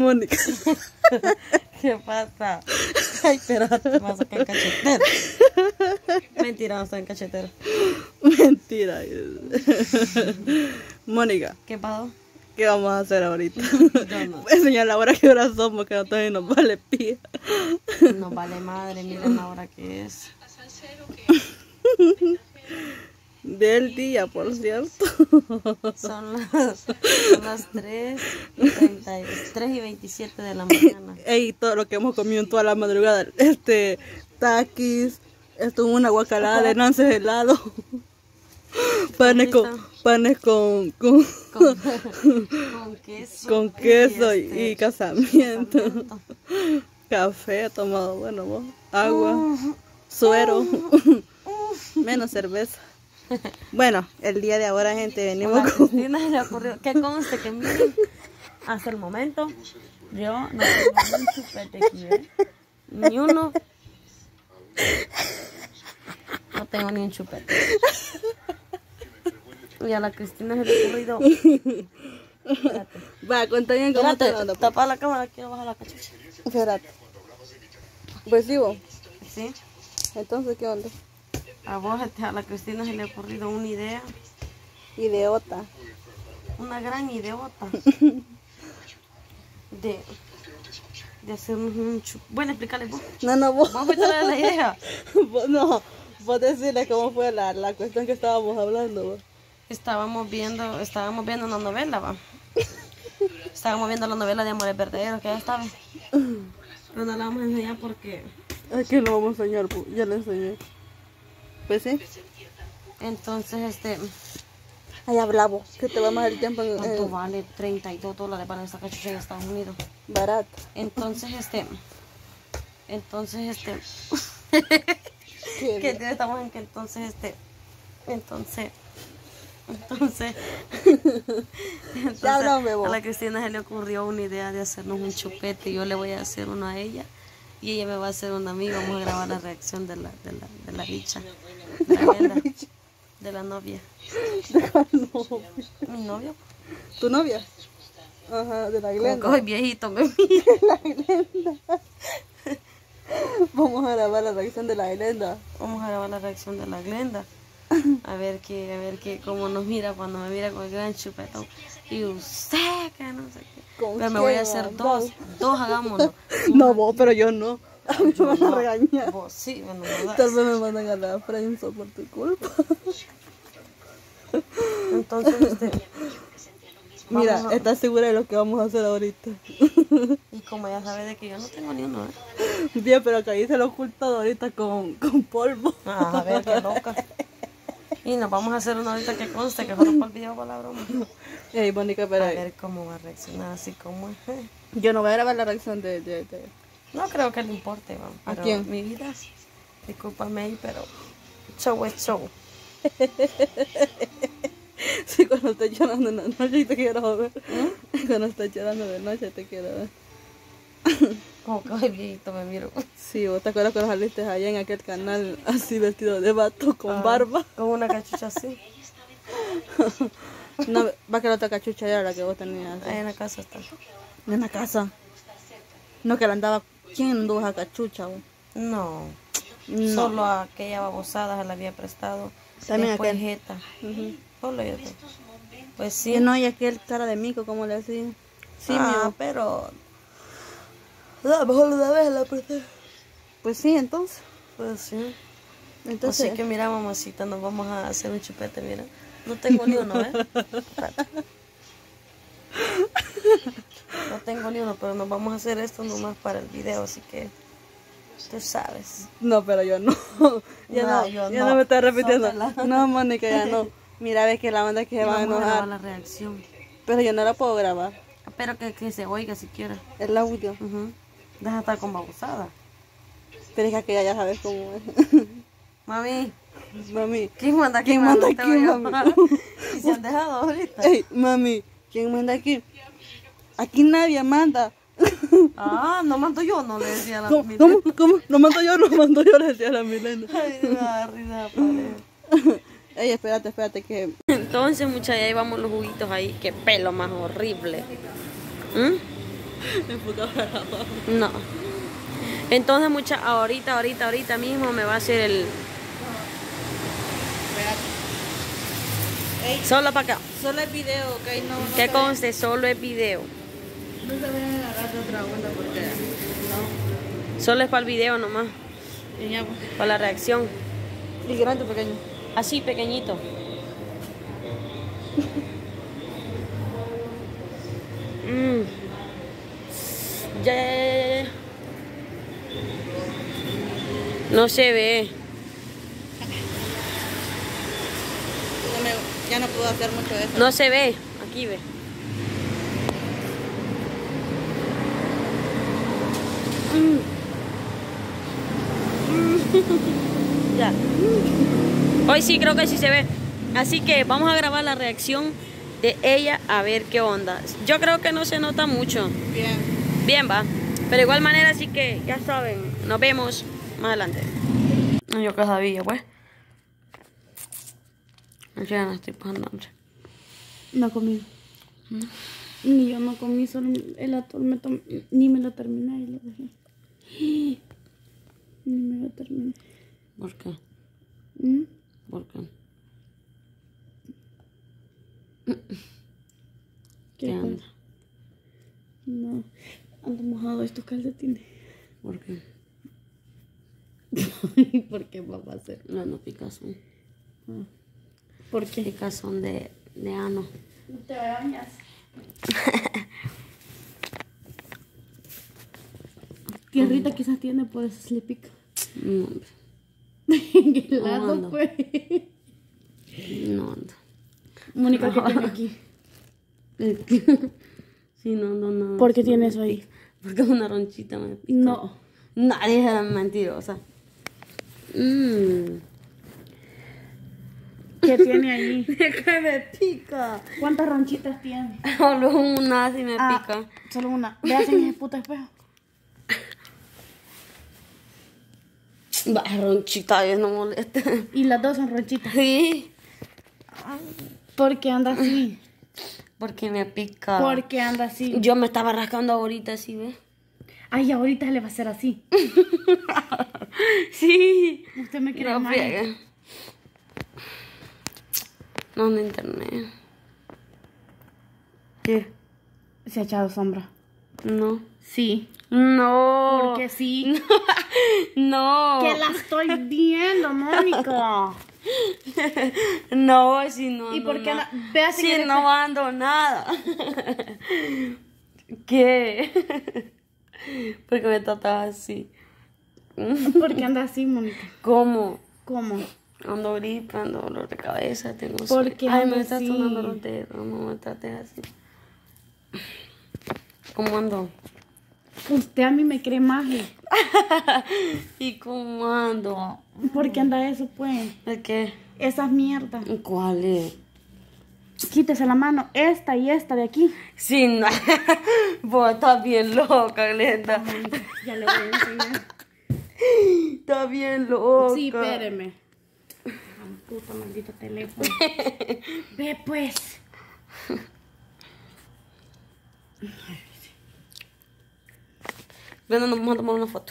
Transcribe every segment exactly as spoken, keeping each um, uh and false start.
Mónica. ¿Qué pasa? Ay, pero te vas a sacar el cachetero. Mentira, no estoy en cachetero. Mentira. Mónica, ¿Qué pasó? ¿qué vamos a hacer ahorita? Yo no. Voy a enseñar la hora que hora somos, que no todavía nos vale pía. No vale madre, miren la hora que es. Del día, por cierto. Son las, son las tres y treinta, tres y veintisiete de la mañana. Ey, todo lo que hemos comido en toda la madrugada. Este, taquis, esto una guacalada de nances helado. Panes con, panes con, con, Con, con queso. con queso y, este, y casamiento. casamiento. Café tomado, bueno, vos, agua, suero, menos cerveza. Bueno, el día de ahora, gente, venimos Hola, con... Cristina, se le ocurrió. Que conste que miren, hasta el momento, yo no tengo ni un chupete aquí, ¿eh? Ni uno. No tengo ni un chupete. Y a la Cristina se le ha ocurrido. Espérate. Va, cuéntame cómo te Espérate, anda. tapa la cámara, quiero bajar la cachucha. Espérate. Pues sí, vos. ¿Sí? Entonces, ¿qué onda? A vos, a la Cristina se le ha ocurrido una idea. Idiota. Una gran idiota. De, de hacernos un chup. Bueno, explícale vos. No, no, vos. Vamos a meterle la idea. Vos no. Vos decirle cómo fue la, la cuestión que estábamos hablando, vos. Estábamos viendo, estábamos viendo una novela, va. Estábamos viendo la novela de Amores Verdaderos, que ya estaba. Pero no la vamos a enseñar porque... Aquí lo vamos a enseñar, pues, ya le enseñé. Pues sí. Entonces, este... Ay, habla vos, que te va más el tiempo en, ¿Cuánto en- vale? treinta y dos dólares para esta cachucha en Estados Unidos. barato. Entonces, este... Entonces, este... Qué que bien. estamos en que entonces, este... Entonces... Entonces, entonces Ya háblame, vos. a la Cristina se le ocurrió una idea de hacernos un chupete y yo le voy a hacer uno a ella y ella me va a hacer una a mí. Vamos a grabar la reacción de la, de la, de la bicha, de la, nena, de la novia. No. Mi novio, ¿Tu novia? Ajá, de la como que Glenda. soy viejito, me mira. Vamos a grabar la reacción de la Glenda. Vamos a grabar la reacción de la Glenda. A ver qué, a ver qué, cómo nos mira cuando me mira con el gran chupetón. Y usted, que no sé qué. ¿Con Pero me voy a quién, hacer va? dos, dos hagámonos. No, vos, pero yo no. A mí me van a No, regañar. vos sí, bueno, no das. Tal vez me mandan a la prensa por tu culpa. Entonces, este, Mira, vamos a- ¿estás segura de lo que vamos a hacer ahorita? y como ya sabe de que yo no tengo ni uno, ¿eh? Bien, pero que ahí se lo he ocultado ahorita con, con polvo. Ah, a ver, qué loca. Y nos vamos a hacer uno ahorita que conste que solo para el video para la broma. Ey, Mónica, A pero ver cómo va a reaccionar, así como es. yo no voy a grabar la reacción de... de, de... No creo que le importe, ¿va? ¿A Pero quién? mi vida, discúlpame ahí, pero show es show. Sí, cuando estoy llorando en la noche y te quiero ver. Cuando estoy llorando de noche te quiero ver. Como que hoy viejito me miro. Sí, vos te acuerdas cuando saliste allá en aquel canal así vestido de vato con Ah, barba. Con una cachucha así. No, va que la otra cachucha era la que vos tenías. Ahí en la casa está. En la casa. No, que la andaba... ¿Quién anduvo esa cachucha, vos? No, No. solo a aquella babosada se la había prestado. También Después aquel. Jeta. Ujú. Solo yo. Pues sí. Y no, y aquel cara de mico, ¿cómo le decía? Sí, ah, mío. pero No, mejor una vez la presté. Pues sí, entonces. pues sí. Entonces, Así que mira, mamacita, nos vamos a hacer un chupete, mira. No tengo ni uno, ¿eh? Espérate. No tengo ni uno, pero nos vamos a hacer esto nomás para el video, así que tú sabes. no, pero yo no. ya No, no, yo ya no. no me estás repitiendo. Sócala. No, Mónica, ya no. Mira, ves que la onda es que Y se van a vamos a grabar enojar. la reacción. Pero yo no la puedo grabar. Espero que, que se oiga siquiera. El audio. Ujú. Deja de estar con babosada. Pero es que aquella ya sabes cómo es. Mami, Mami. ¿quién manda aquí? ¿Quién mami? manda Te aquí, voy a mami? llamar. Y se han dejado ahorita. Ey, mami, ¿quién manda aquí? Aquí nadie manda. Ah, no mando yo, no le decía a la ¿Cómo? mi- ¿Cómo? ¿Cómo? Lo mando yo, lo mando yo, le decía a la Milena. Ay, me da risa, padre. Ey, espérate, espérate que... Entonces, muchachos, ahí vamos los juguitos ahí. Qué pelo más horrible. ¿Mm? Enfocaba la mano. No. Entonces, mucha, ahorita, ahorita, ahorita mismo me va a hacer el... Ey, Solo para acá. solo es video, ok, no, no Que se conste, solo es video. No se vayan a agarrar de otra onda porque no. Solo es para el video nomás. Y ya, pues. Para la reacción. ¿Y grande o pequeño? Así, pequeñito. Mm. Ya, ya, ya, ya. No se ve. Ya, me- ya no puedo hacer mucho de eso. No se ve. Aquí ve. Mm. Mm. Ya. Hoy sí creo que sí se ve. Así que vamos a grabar la reacción de ella a ver qué onda. Yo creo que no se nota mucho. Bien. Bien, va. Pero de igual manera, así que ya saben, nos vemos más adelante. No, yo que sabía, pues. Ya no estoy pasando hambre. No comí. ¿Mm? Ni yo no comí, solo el atol me tomé, ni me lo terminé y lo dejé. Ni me lo terminé. ¿Por qué? ¿Mm? ¿Por qué? ¿Qué, ¿Qué anda? No, ando mojado estos calcetines. ¿Por qué? ¿Por qué papá hacer? No, no, picazón. Ah. ¿Por qué? Picazón de, de ano. Te bañas. Tierrita quizás tiene, por eso se le pica. No, hombre. ¿En qué No, lado, ando. pues? No ando. Mónica, ¿qué tiene aquí? Sí, no ando nada. ¿Por qué tiene eso ahí? Porque una ronchita me pica. No. Nadie es mentirosa. Mmm. ¿Qué tiene ahí? Que me pica. ¿Cuántas ronchitas tiene? Solo una si me Ah, pica. solo una. Veas en ese puto espejo. Va, ronchita, ya no molesta. Y las dos son ronchitas. Sí. ¿Por qué anda así? Porque me pica. ¿Por qué anda así? Yo me estaba rascando ahorita, ¿sí ves? Ay, ahorita le va a hacer así. Sí. Usted me quiere No mal. friegue. No, en internet. ¿Qué? Se ha echado sombra. No. Sí. No. Porque sí. No. Que la estoy viendo, Mónica. No, si no. ¿Y ando por qué nada. no? Ve así Si en el no ando nada. ¿Qué? Porque me tratas así. ¿Por qué anda así, Mónica? ¿Cómo? ¿Cómo? Ando gripe, ando dolor de cabeza, tengo ¿Por sueño. qué Ay, ando me está así? sonando los dedos, no me trates así. ¿Cómo ando? Usted a mí me cree magia. ¿Y cómo ando? ¿Por qué anda eso, pues? ¿De qué? Esas mierdas. ¿Cuál es? Quítese la mano. Esta y esta de aquí. Sí, no. Vos estás bien loca, Glenda. Ya le voy a enseñar. Estás bien loca. Sí, espéreme. Ah, puta maldito teléfono. Ve, pues. Glenda, nos vamos a tomar una foto.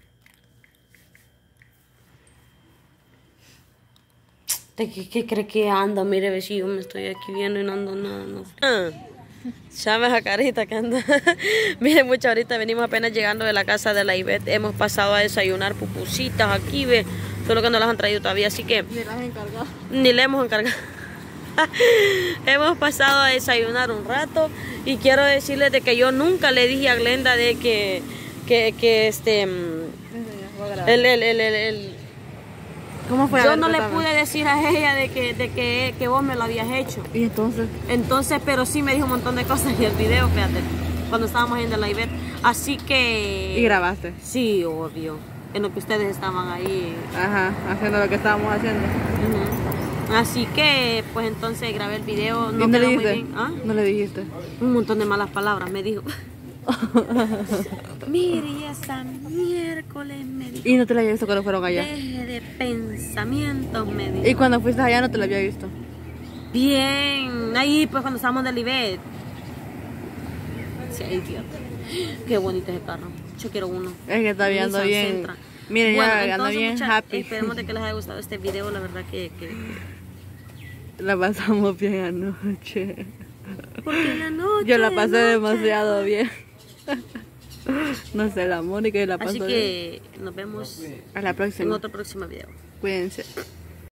¿De qué, qué cree que anda? Mire, ve si yo me estoy aquí viendo y no ando nada. No. Ah, llame esa carita que anda. Mire, mucho ahorita venimos apenas llegando de la casa de la Ivette. Hemos pasado a desayunar pupusitas aquí, ve. Solo que no las han traído todavía, así que Ni las he encargado. ni le hemos encargado. Hemos pasado a desayunar un rato y quiero decirles de que yo nunca le dije a Glenda de que, que, que este, el, el, el, el, el ¿Cómo fue? yo no le pude decir a ella de que, de que, que vos me lo habías hecho. ¿Y entonces? Entonces, pero sí me dijo un montón de cosas en el video, fíjate, cuando estábamos yendo a la Ivette. Así que... ¿Y grabaste? Sí, obvio. En lo que ustedes estaban ahí. Ajá, haciendo lo que estábamos haciendo. Uh-huh. Así que, pues entonces grabé el video. ¿Y No no le quedó muy dijiste? bien. ¿Ah? No le dijiste. Un montón de malas palabras me dijo. Mire, y esa miércoles me dijo. ¿Y no te la había visto cuando fueron allá? Deje de pensamientos, me dijo. ¿Y cuando fuiste allá no te la había visto? Bien, ahí pues cuando estábamos en el Ivette. Sí, idiota. Qué bonito ese carro. Yo quiero uno. Es que está viendo Nissan bien. Sentra. Miren, Bueno, ya ando entonces, bien mucha- happy. esperemos de que les haya gustado este video. La verdad que... que... La pasamos bien anoche. Porque la noche, Yo la pasé noche. demasiado bien. No sé, la Mónica y la pasó Así bien. que nos vemos A la en próxima. otro próximo video. Cuídense.